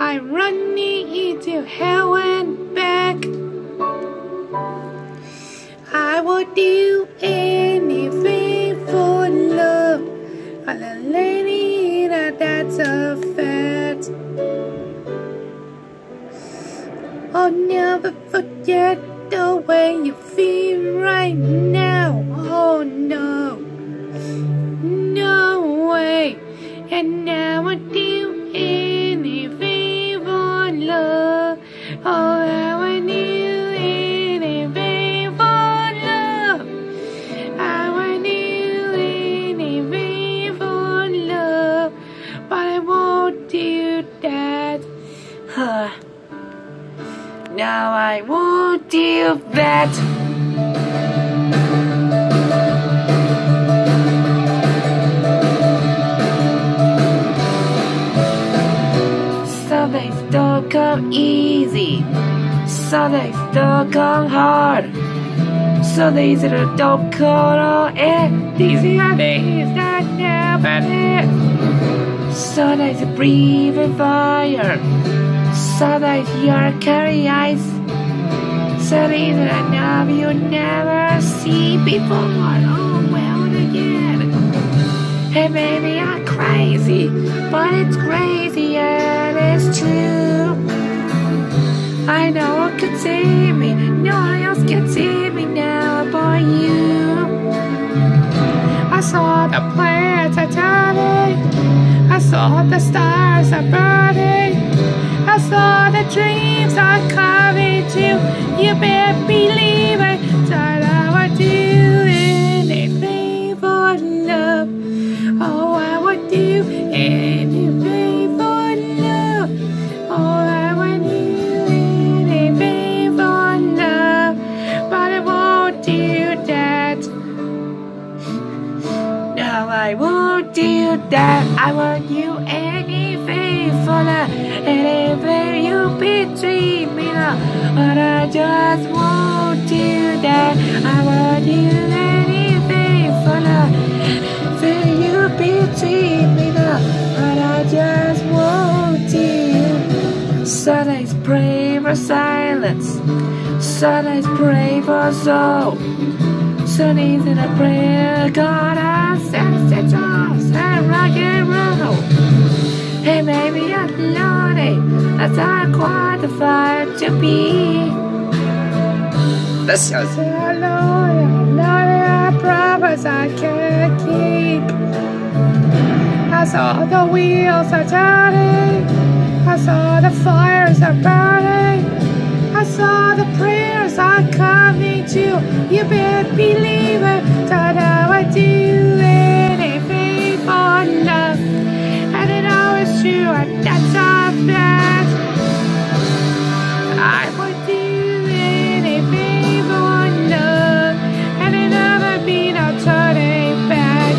I'm running into hell and back. I would do anything for love, but a lady that's a fact. I'll never forget the way you feel right now. Oh no, no way. And now I do anything for love. Oh, I would do anything for love. I would do anything for love, but I won't do that. Now I won't do that. Some days don't come easy, some days don't come hard, some days that don't come on and these are days that never did. Some days you breathe in fire, some days you're carry ice, some days that I know you never see before. Oh well again. Hey baby, I'm crazy, but it's crazy and it's true. I know one can see me, no one else can see me now but you. I saw the planets are turning, I saw the stars are burning, I saw the dreams are coming true. You better believe it, that I would do anything for love. Oh, I would do anything for love. Oh, I would do anything for love, but I won't do that. No, I won't do that. I won't do anything for love, anything you between me now, but I just won't do that. I won't do anything for love. You between me now, but I just won't do. Some days pray for silence, some days pray for soul, some days in a prayer God I sense the drums and rock and roll. Hey baby, I'm lonely, that's how I quantify to be. That's just a lonely, I promise I can't keep. I saw the wheels are turning, I saw the fires are burning, I saw the prayers are coming true. You better believe it, that I would do anything for love. And it always true, and that's a fact. I would do anything for love, and it never be no turning back.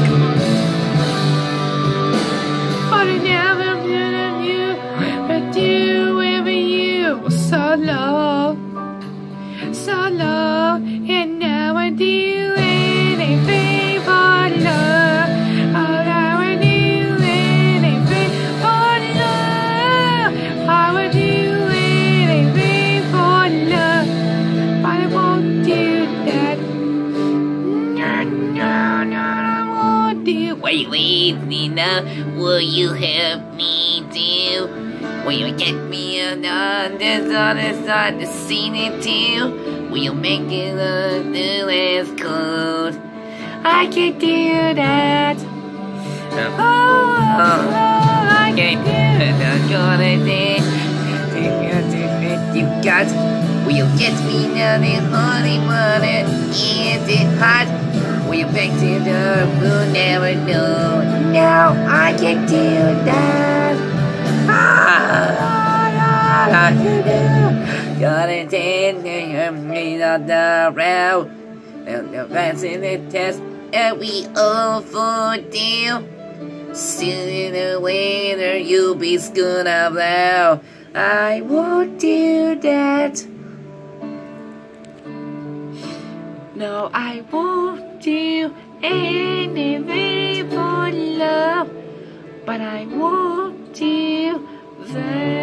But it never been of you, but you with you so low, so low. And now I do anything for love. Oh, I would do anything for love. I would do anything for love, but I won't do that. No, I won't do. Wait, Nina, will you help me do? Will you get me on this other side to see it too? Will you make it look less cold? I can do that. Oh, I can do it. I'm gonna say, you got. Will you get me down in honey water? Is it hot? Will you back to the we'll never know? Now I can do that. I can do. Gonna take me on the route. And the passing the test, and we all fall down. Sooner or later, you'll be schooled out loud. I won't do that. No, I won't do anything for love, but I won't do that.